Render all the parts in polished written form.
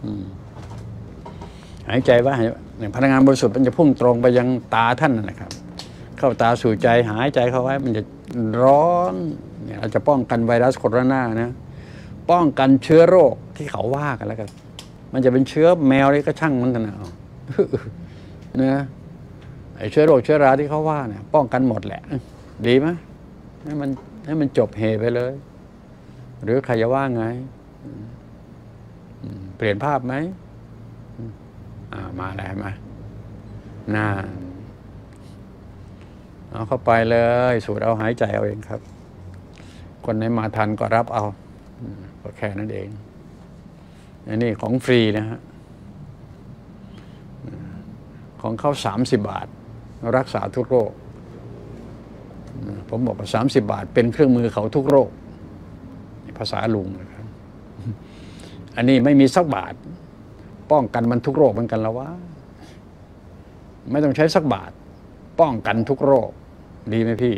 หายใจว่าพลังงานบริสุทธิ์มันจะพุ่งตรงไปยังตาท่านนะครับเข้าตาสู่ใจหายใจเข้าไว้มันจะร้อนเนี่ยเราจะป้องกันไวรัสโคโรนานะป้องกันเชื้อโรคที่เขาว่ากันแล้วกันมันจะเป็นเชื้อแมวอะไรก็ช่างมันนะนะไอ้เชื้อโรคเชื้อราที่เขาว่าเนี่ยป้องกันหมดแหละดีไหมให้มันจบเหตุไปเลย หรือใครจะว่าไงเปลี่ยนภาพไหมมาแล้วมาน่าเอาเข้าไปเลยสูดเอาหายใจเอาเองครับคนไหนมาทันก็รับเอาก็แค่นั้นเองอันนี้ของฟรีนะฮะของเขา30 บาทรักษาทุกโรคผมบอกว่า30 บาทเป็นเครื่องมือเขาทุกโรคภาษาลุงนะครับอันนี้ไม่มีสักบาทป้องกันมันทุกโรคเหมือนกันแล้ววะไม่ต้องใช้สักบาทป้องกันทุกโรคดีไหมพี่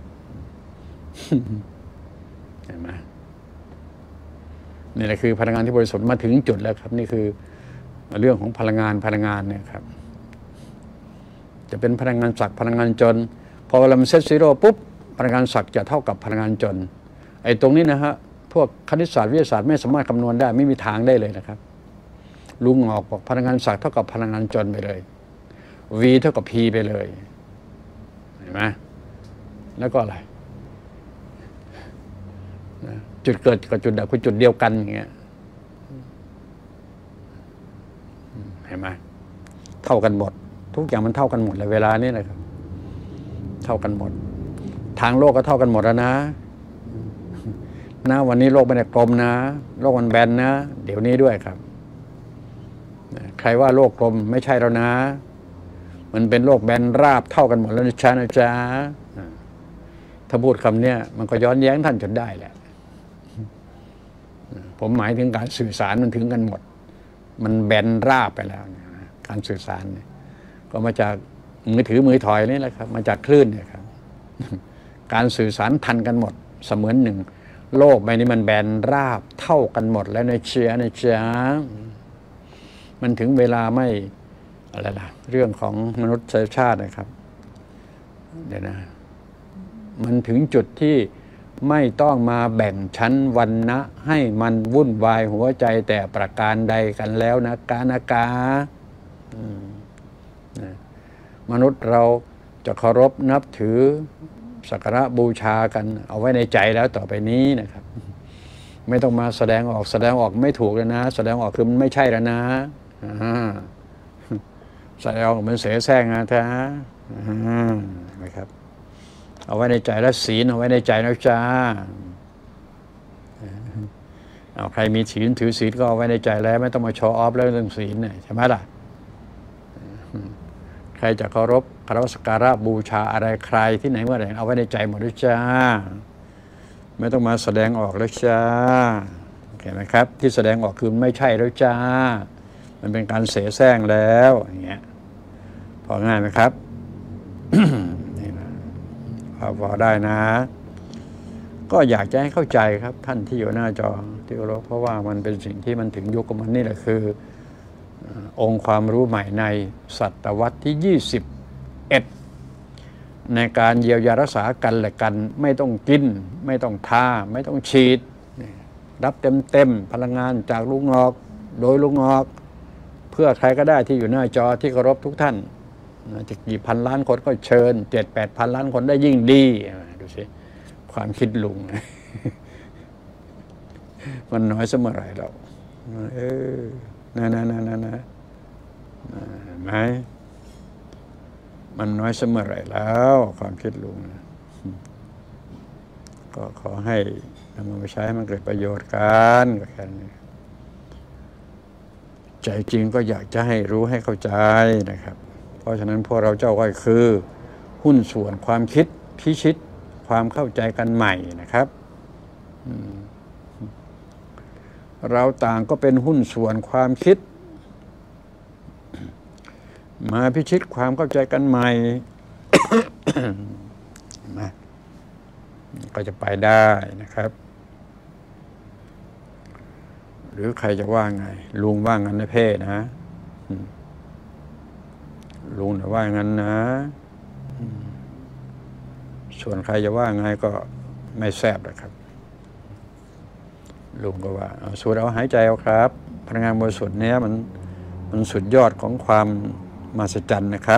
เห็นไหมนี่แหละคือพลังงานที่บริสุทธิ์มาถึงจุดแล้วครับนี่คือเรื่องของพลังงานเนี่ยครับจะเป็นพลังงานศักดิ์พลังงานจนพอเราเซตซีโร่ปุ๊บพลังงานศักดิ์จะเท่ากับพลังงานจนไอ้ตรงนี้นะฮะพวกคณิตศาสตร์วิทยาศาสตร์ไม่สามารถคำนวณได้ไม่มีทางได้เลยนะครับลุงออกบอกพลังงานศักดิ์เท่ากับพลังงานจนไปเลย v เท่ากับ p ไปเลยเห็นไหมแล้วก็อะไรจุดเกิดกับจุดดับคือจุดเดียวกันอย่างเงี้ยเห็นไหมเท่ากันหมดทุกอย่างมันเท่ากันหมดเลยเวลานี้นะครับเท่ากันหมดทางโลกก็เท่ากันหมดแล้วนะวันนี้โลกไม่ได้กลมนะโลกมันแบนนะเดี๋ยวนี้ด้วยครับใครว่าโลกกลมไม่ใช่แล้วนะมันเป็นโลกแบนราบเท่ากันหมดแล้วนะจ๊ะถ้าพูดคำเนี้ยมันก็ย้อนแย้งท่านจนได้แหละผมหมายถึงการสื่อสารมันถึงกันหมดมันแบนราบไปแล้วการสื่อสารเนี่ยก็มาจากมือถือมือถอยนี่แหละครับมาจากคลื่นเนี่ยครับการสื่อสารทันกันหมดเสมือนหนึ่งโลกใบนี้มันแบนราบเท่ากันหมดแล้วนะจ๊ะมันถึงเวลาไม่อะไรล่ะเรื่องของมนุษยชาตินะครับเดี๋ยวนะมันถึงจุดที่ไม่ต้องมาแบ่งชั้นวรรณะให้มันวุ่นวายหัวใจแต่ประการใดกันแล้วนะกามนุษย์เราจะเคารพนับถือสักการะบูชากันเอาไว้ในใจแล้วต่อไปนี้นะครับไม่ต้องมาแสดงออกไม่ถูกแล้วนะแสดงออกคือมันไม่ใช่แล้วนะแสดงออกมันเสแสร้งนะท่านะครับเอาไว้ในใจแล้วศีลเอาไว้ในใจแล้วจ้าเอาใครมีศีลถือศีลก็เอาไว้ในใจแล้วไม่ต้องมาโชว์ออฟแล้วเรื่องศีลเนี่ยใช่ไหมล่ะใครจะเคารพสักการะบูชาอะไรใครที่ไหนเมื่อไหร่เอาไว้ในใจหมดด้วยจ้าไม่ต้องมาแสดงออกแล้วจ้าเห็นไหมครับที่แสดงออกคือไม่ใช่แล้วจ้ามันเป็นการเสแสร้งแล้วอย่างเงี้ยพอง่ายไหมครับ นี่นะพอได้นะก็อยากจะให้เข้าใจครับท่านที่อยู่หน้าจอที่เคารพเพราะว่ามันเป็นสิ่งที่มันถึงยุคของมันนี่แหละคือองค์ความรู้ใหม่ในศตวรรษที่21ในการเยียวยารักษากันและกันไม่ต้องกินไม่ต้องทาไม่ต้องฉีดรับเต็มพลังงานจากลุงงอกโดยลุงงอกเพื่อใครก็ได้ที่อยู่หน้าจอที่เคารพทุกท่านจะกี่พันล้านคนก็เชิญ 7-8 พันล้านคนได้ยิ่งดีดูสิความคิดลุง มันน้อยเสมอไรเรานะไหมมันน้อยเสมอไรแล้วความคิดลุงก็ขอให้นำมาใช้ให้มันเกิดประโยชน์กันก็แค่นี้ใจจริงก็อยากจะให้รู้ให้เข้าใจนะครับเพราะฉะนั้นพวกเราเจ้าก็คือหุ้นส่วนความคิดพิชิตความเข้าใจกันใหม่นะครับเราต่างก็เป็นหุ้นส่วนความคิดมาพิชิตความเข้าใจกันใหม่ ก็จะไปได้นะครับหรือใครจะว่าไงลุงว่างั้นนะเพ่นะลุงนะว่างั้นนะส่วนใครจะว่าไงก็ไม่แซ่บนะครับลุงก็ว่าสูดเอาหายใจเอาครับพลังงานบริสุทธิ์เนี้ยมันสุดยอดของความมหัศจรรย์นะครับ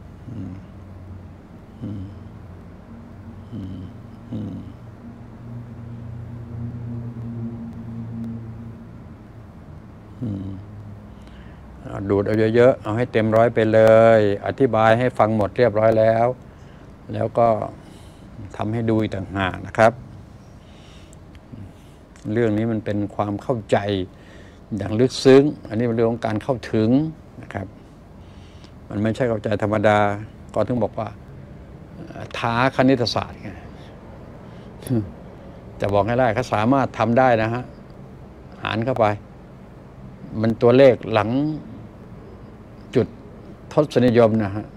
ดูดเอาเยอะๆเอาให้เต็มร้อยไปเลยอธิบายให้ฟังหมดเรียบร้อยแล้วก็ทำให้ดูอีกต่างหากนะครับเรื่องนี้มันเป็นความเข้าใจอย่างลึกซึ้งอันนี้เป็นเรื่องของการเข้าถึงนะครับมันไม่ใช่เข้าใจธรรมดาก็ถึงบอกว่าท้าคณิตศาสตร์ไงจะบอกให้ได้เขาสามารถทำได้นะฮะหารเข้าไปมันตัวเลขหลังจุดทศนิยมนะฮะ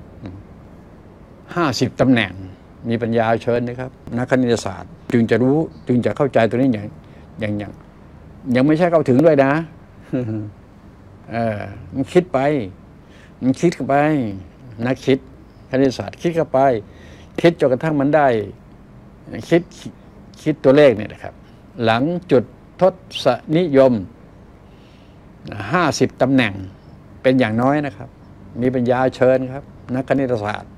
50 ตำแหน่งมีปัญญาเชิญนะครับนักคณิตศาสตร์จึงจะรู้จึงจะเข้าใจตัวนี้อย่างยังไม่ใช่เข้าถึงด้วยนะมันคิดไปมันคิดเข้าไปนักคิดคณิตศาสตร์คิดเข้าไปคิดจนกระทั่งมันได้คิดตัวเลขเนี่ยนะครับหลังจุดทศนิยม50 ตำแหน่งเป็นอย่างน้อยนะครับมีปัญญาเชิญครับนักคณิตศาสตร์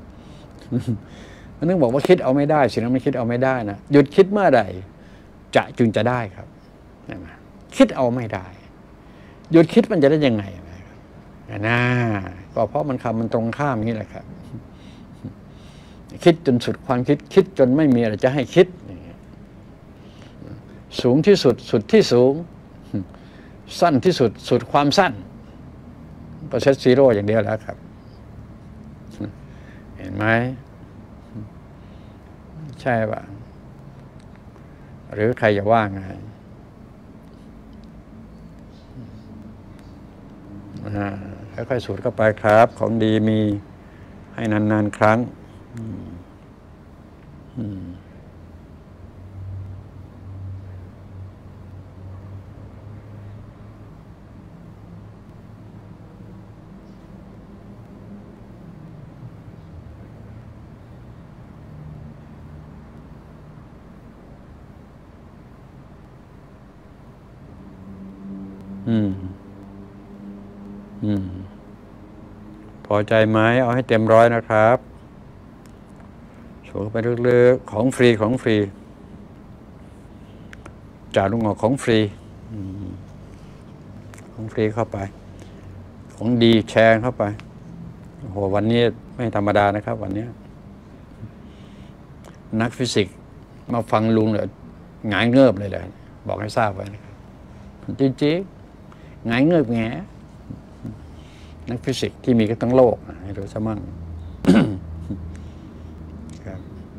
มันนึกบอกว่าคิดเอาไม่ได้สิ่งนั้นไม่คิดเอาไม่ได้นะหยุดคิดเมื่อใดจึงจะได้ครับคิดเอาไม่ได้หยุดคิดมันจะได้ยังไงนะก็เพราะมันตรงข้ามนี่แหละครับคิดจนสุดความคิดจนไม่มีอะไรจะให้คิดสูงที่สุดที่สูงสั้นที่สุดความสั้นก็เซตซีโร่อย่างเดียวแล้วครับเห็นไหมใช่ป่ะหรือใครจะว่าไงค่อยๆสูดเข้าไปครับของดีมีให้นานๆครั้งพอใจไหมเอาให้เต็มร้อยนะครับสูดไปลึกๆของฟรีจากลุงออกของฟรีเข้าไปของดีแชร์เข้าไปโอ้โหวันนี้ไม่ธรรมดานะครับวันนี้นักฟิสิกส์มาฟังลุงเลยหงายเงิบเลยบอกให้ทราบไว้นะครับจริงๆหงายเงิบแงนักฟิสิกส์ที่มีกันทั้งโลกให้รู้ซะมั่งครับ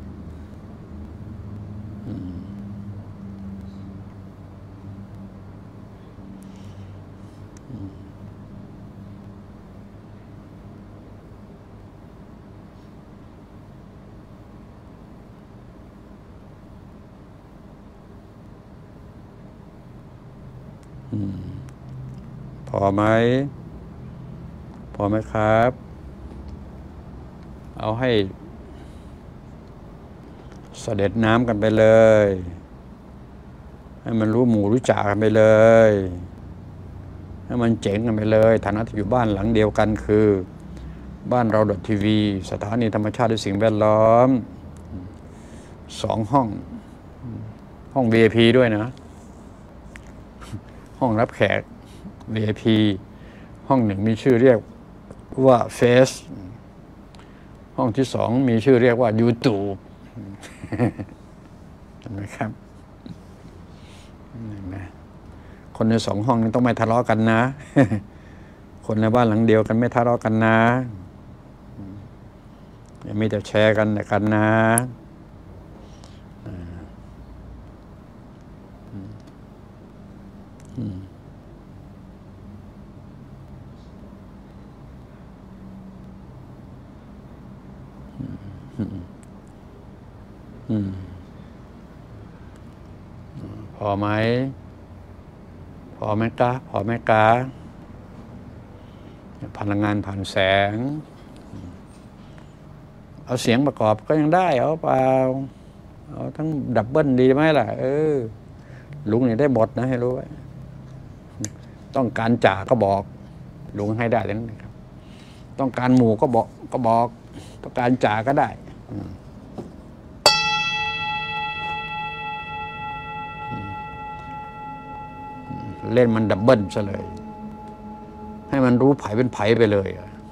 พอไหมครับ เอาให้เสด็จน้ำกันไปเลยให้มันรู้หมู่รู้จ่ากันไปเลยให้มันเจ๋งกันไปเลยฐานะที่อยู่บ้านหลังเดียวกันคือบ้านเราทีวีสถานีธรรมชาติและสิ่งแวดล้อม2 ห้อง VIP ด้วยนะห้องรับแขก VIP ห้อง 1มีชื่อเรียกว่าเฟซห้องที่ 2มีชื่อเรียกว่า YouTube เห็นไหมครับคนใน2 ห้องนี้ต้องไม่ทะเลาะกันนะคนในบ้านหลังเดียวกันไม่ทะเลาะกันนะอย่ามีแต่แชร์กันนะพอไหมพอไหมกะพอไหมกะพลังงานผ่านแสงเอาเสียงประกอบก็ยังได้เอาเปล่าเอาทั้งดับเบิลดีไหมล่ะลุงเนี่ยได้หมดนะให้รู้ไว้ต้องการจ่าก็บอกลุงให้ได้เลยนะครับต้องการหมู่ก็บอกต้องการจ่าก็ได้เล่นมันดับเบิลซะเลยให้มันรู้ไผ่เป็นไผ่ไปเลย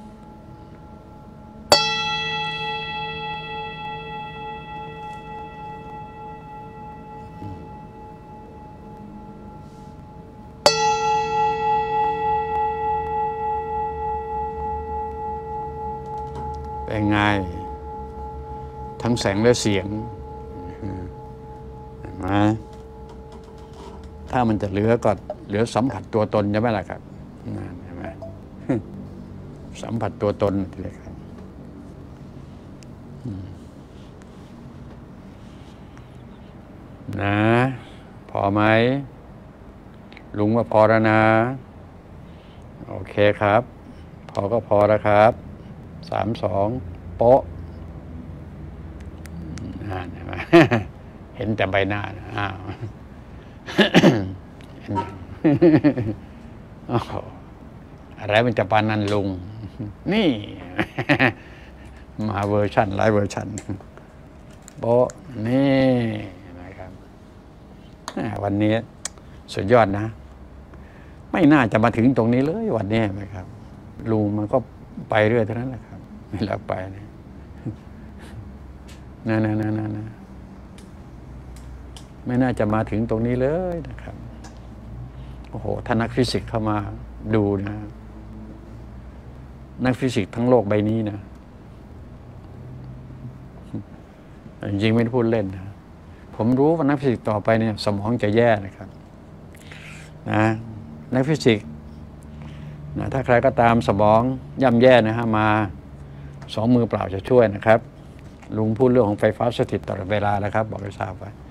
เป็นไงทั้งแสงและเสียงเห็นไหมถ้ามันจะเหลือก็เหลือสัมผัสตัวตนใช่ไหมล่ะครับนั่นใช่ไหมสัมผัสตัวตนเลยครับนะพอไหมลุงว่าพอแล้วนะโอเคครับพอก็พอแล้วครับ3 2โป๊ะนั่นใช่ไหมเห็นแต่ใบหน้านะอ้าวอะไรมันจะปานนั้นลุงนี่มาเวอร์ชันหลายเวอร์ชันโป๊ะนี่นะครับวันนี้สุดยอดนะไม่น่าจะมาถึงตรงนี้เลยวันนี้ไหมครับลุงมันก็ไปเรื่อยเท่านั้นแหละครับไม่ลักไปนะไม่น่าจะมาถึงตรงนี้เลยนะครับโอ้โหถ้านักฟิสิกส์เข้ามาดูนะนักฟิสิกส์ทั้งโลกใบนี้นะจริงๆไม่ได้พูดเล่นนะผมรู้ว่านักฟิสิกส์ต่อไปเนี่ยสมองจะแย่นะครับนะนักฟิสิกส์นะถ้าใครก็ตามสมองย่ำแย่นะฮะมา2 มือเปล่าจะช่วยนะครับลุงพูดเรื่องของไฟฟ้าสถิตตลอดเวลานะครับบอกให้ทราบไว้